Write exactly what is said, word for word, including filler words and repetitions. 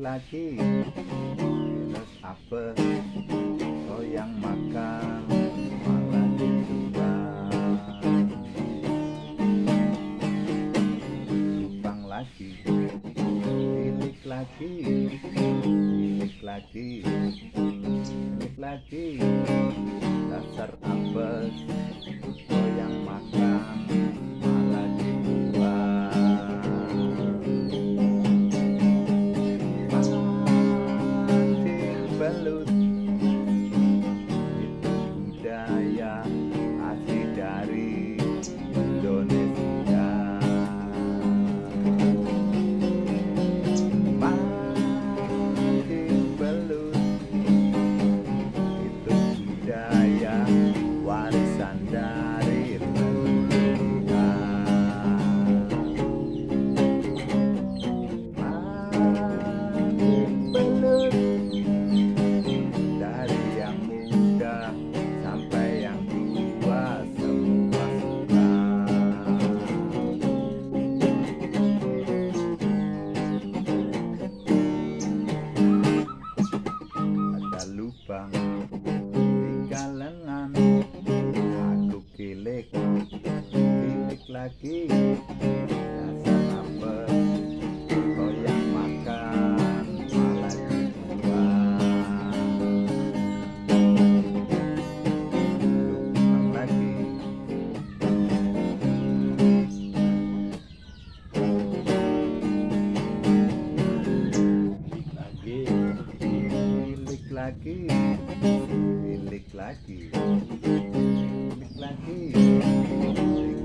lagi. Terus apa kau yang makan malah dijual. Cupang lagi, tilik lagi, tilik lagi, tilik lagi. Dasar apes kau yang makan malah dijual. Belut itu budaya asli dari Indonesia. Mancing belut itu budaya warisan dari leluhur. Mancing belut dari yang muda sampai yang tua semua suka. Ada lubang tiga lengan, aku kilik, kilik lagi. Dasar apes kau yang makan malah dijual. Lubang lagi, lagi, kilik lagi, kilik lagi, kilik lagi, kilik